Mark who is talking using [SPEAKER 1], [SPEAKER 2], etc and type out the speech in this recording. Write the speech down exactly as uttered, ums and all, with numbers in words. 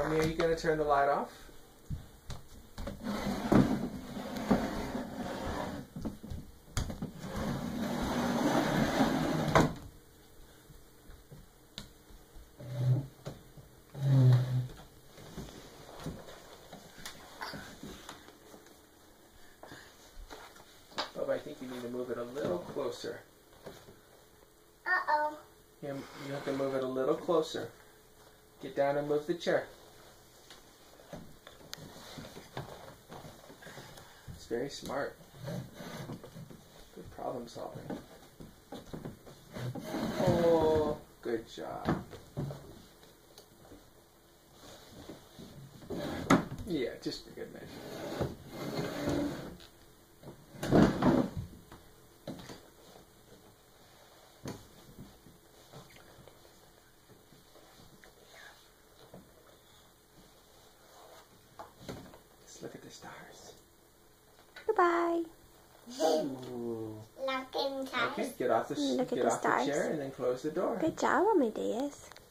[SPEAKER 1] Mommy, are you going to turn the light off? Bubba, I think you need to move it a little closer.
[SPEAKER 2] Uh-oh.
[SPEAKER 1] You you have to move it a little closer. Get down and move the chair. It's very smart. Good problem solving. Oh, good job. Yeah, just for good measure. Just look at the stars.
[SPEAKER 3] Goodbye.
[SPEAKER 1] Ooh.
[SPEAKER 2] Look in
[SPEAKER 1] Okay, get off the
[SPEAKER 3] Look at
[SPEAKER 1] get
[SPEAKER 3] the
[SPEAKER 1] off
[SPEAKER 3] stars.
[SPEAKER 1] the chair and then close the door.
[SPEAKER 3] Good job, my dears.